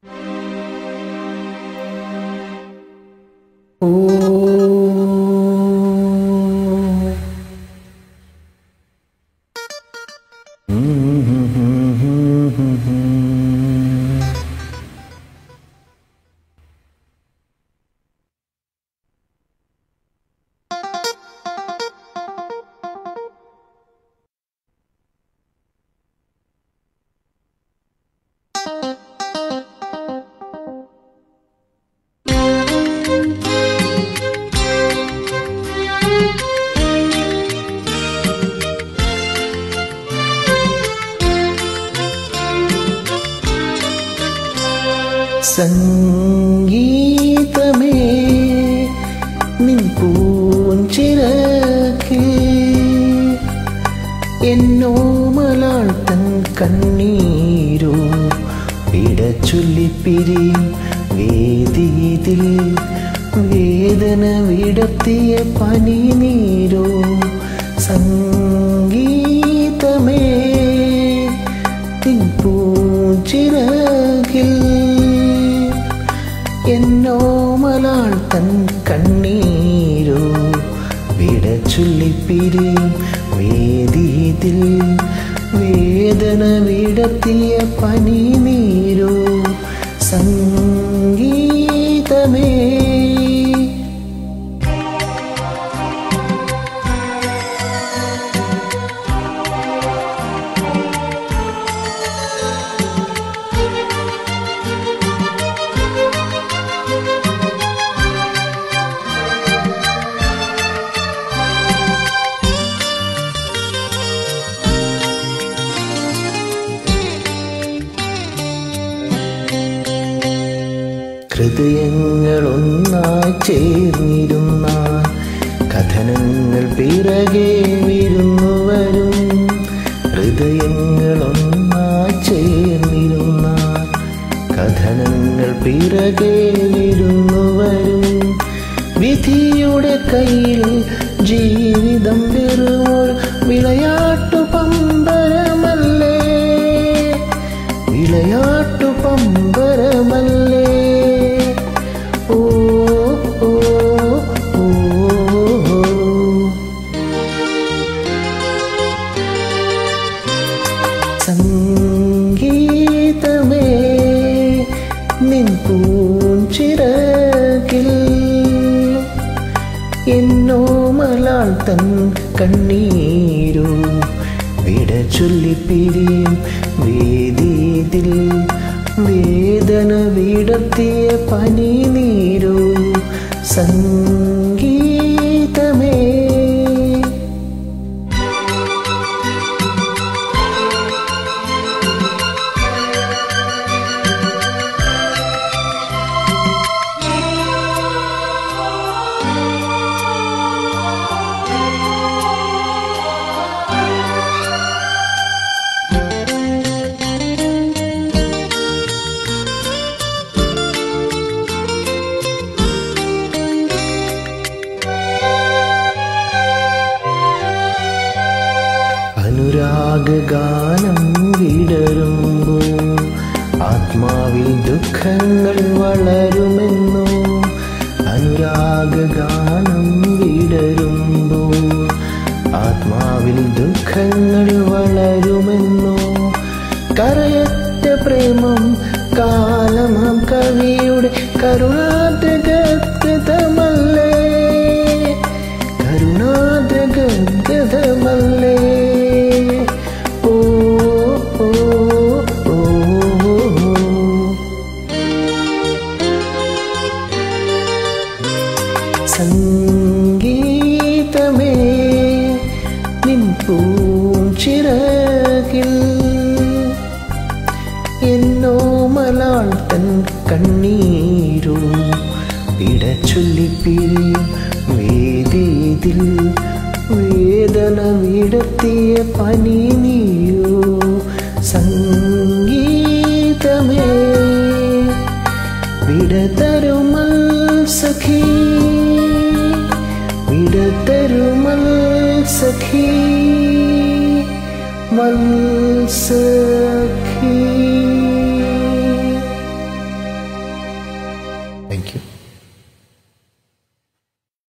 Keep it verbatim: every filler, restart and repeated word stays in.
സംഗീതമേ നിൻ പൂഞ്ചിറകിൽ എന്നോമലാൾ തൻ കണ്ണീരോ വിടച്ചൊല്ലിപ്പിരിയും വേദിയിൽ വേദന വിടത്തിയ പനിനീരോ സംഗീതമേ നിൻ പൂഞ്ചിറകിൽ എന്നോമലാൾ തൻ കണ്ണീരോ വിടച്ചൊല്ലിപ്പിരിയും വേദിയിൽ വേദന വിടത്തിയ പനിനീരോ സംഗീതമേ. ഹൃദയങ്ങളൊന്നായി ചേർന്നിരുന്നാൽ കഥനങ്ങൾ പിറകെ വിരുന്നുവരും. ഹൃദയങ്ങളൊന്നായി ചേർന്നിരുന്നാൽ കഥനങ്ങൾ പിറകെ വിരുന്നുവരും. വിധിയുടെ കയ്യിൽ ജീവിതം വെറുമൊരു വിളയാട്ടു പമ്പരമല്ലേ, വിളയാട്ടു പമ്പരമല്ലേ. സംഗീതമേ നിൻ പൂഞ്ചിറകിൽ എന്നോമലാൾ തൻ കണ്ണീരോ വിടച്ചൊല്ലിപ്പിരിയും വേദിയിൽ വേദന വിടത്തിയ പനിനീരോ സംഗീതമേ. അനുരാഗഗാനം വിടരുമ്പോൾ ആത്മാവിൽ ദുഃഖങ്ങൾ വളരുമെന്നോ. അനുരാഗഗാനം വിടരുമ്പോൾ ആത്മാവിൽ ദുഃഖങ്ങൾ വളരുമെന്നോ. കരയറ്റ പ്രേമം കാലമാം കവിയുടെ കരുണാദ്രഗദ്ഗതമല്ലേ, കരുണാദ്രഗദ്ഗതമല്ലേ. സംഗീതമേ നിൻ പൂഞ്ചിറകിൽ എന്നോമലാൾ തൻ കണ്ണീരോ വിടച്ചൊല്ലിപ്പിരിയും വേദിയിൽ വേദന വിടത്തിയ പനിനീരോ സംഗീതമേ. വിടതരുമൽ സഖി, വിടതരുമൽ സഖി, മൽ സഖി. Thank you.